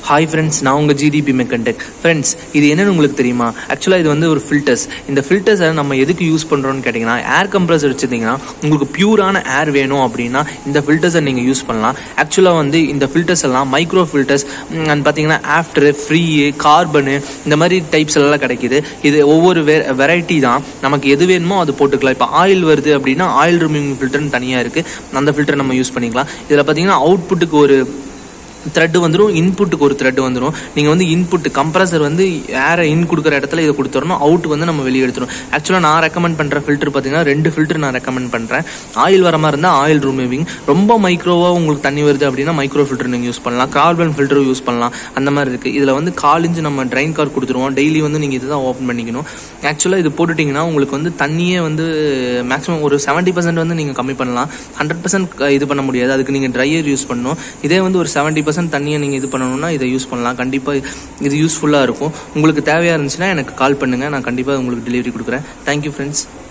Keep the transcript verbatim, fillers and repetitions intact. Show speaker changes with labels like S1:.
S1: Hi friends, நான் உங்க G D P mechanic. Friends, இது என்னன்னு உங்களுக்கு தெரியுமா? ஆக்சுவலா இது வந்து ஒரு ஃபில்டர்ஸ். இந்த ஃபில்டர்ஸை நம்ம எதுக்கு யூஸ் பண்றோம்னு கேட்டீங்கன்னா, ஏர் கம்ப்ரஸர் வச்சிருந்தீங்கன்னா உங்களுக்கு பியூரான ஏர் வேணும் அப்படின்னா இந்த ஃபில்டர்ஸை நீங்க யூஸ் பண்ணலாம். ஆக்சுவலா வந்து இந்த ஃபில்டர்ஸ் எல்லாம் மைக்ரோ ஃபில்டர்ஸ் பாத்தீங்கன்னா ஆஃப்டர் ஃப்ரீ கார்பனு இந்த மாதிரி டைப்ஸ் எல்லாம் கிடைக்குது. இது ஒவ்வொரு வெரைட்டி தான், நமக்கு எது வேணுமோ அது போட்டுக்கலாம். இப்போ ஆயில் வருது அப்படின்னா ஆயில் ரிமூவிங் ஃபில்டர்னு தனியா இருக்கு, அந்த ஃபில்டர் நம்ம யூஸ் பண்ணிக்கலாம். இதுல பாத்தீங்கன்னா அவுட்புட்டுக்கு ஒரு த்ரெட் வந்துடும், இன்புட்டுக்கு ஒரு த்ரெட் வந்துடும். நீங்கள் வந்து இன்புட் கம்ப்ரஸர் வந்து ஏரை இன் கொடுக்குற இடத்துல இதை கொடுத்துடணும், அவுட் வந்து நம்ம வெளியே எடுத்துடும். ஆக்சுவலாக நான் ரெக்கமெண்ட் பண்ணுற ஃபில்டர் பார்த்தீங்கன்னா ரெண்டு ஃபில்டர் நான் ரெக்கமெண்ட் பண்ணுறேன். ஆயில் வர மாதிரி இருந்தால் ஆயில் ரிமூவிங், ரொம்ப மைக்ரோவாக உங்களுக்கு தண்ணி வருது அப்படின்னா மைக்ரோ ஃபில்டர் நீங்கள் யூஸ் பண்ணலாம், கார்பன் ஃபில்டரும் யூஸ் பண்ணலாம். அந்த மாதிரி இருக்குது. இதில் வந்து கால் இன்ச்சு நம்ம ட்ரைன் கார்டு கொடுத்துருவோம், டெய்லி வந்து நீங்கள் இதுதான் ஓப்பன் பண்ணிக்கணும். ஆக்சுவலாக இது போட்டுட்டிங்கன்னா உங்களுக்கு வந்து தண்ணியே வந்து மேக்ஸிமம் ஒரு செவன்ட்டி பர்சன்ட் வந்து நீங்கள் கம்மி பண்ணலாம். ஹண்ட்ரட் பர்சன்ட் இது பண்ண முடியாது, அதுக்கு நீங்கள் ட்ரையர் யூஸ் பண்ணணும். இதே வந்து ஒரு செவன்ட்டி பர்சன்ட் தண்ணியை நீங்கள் இது பண்ணணும்னா இதை யூஸ் பண்ணலாம். கண்டிப்பாக இது யூஸ்ஃபுல்லாக இருக்கும். உங்களுக்கு தேவையாக இருந்துச்சுன்னா எனக்கு கால் பண்ணுங்கள், நான் கண்டிப்பாக உங்களுக்கு டெலிவரி கொடுக்குறேன். Thank you friends.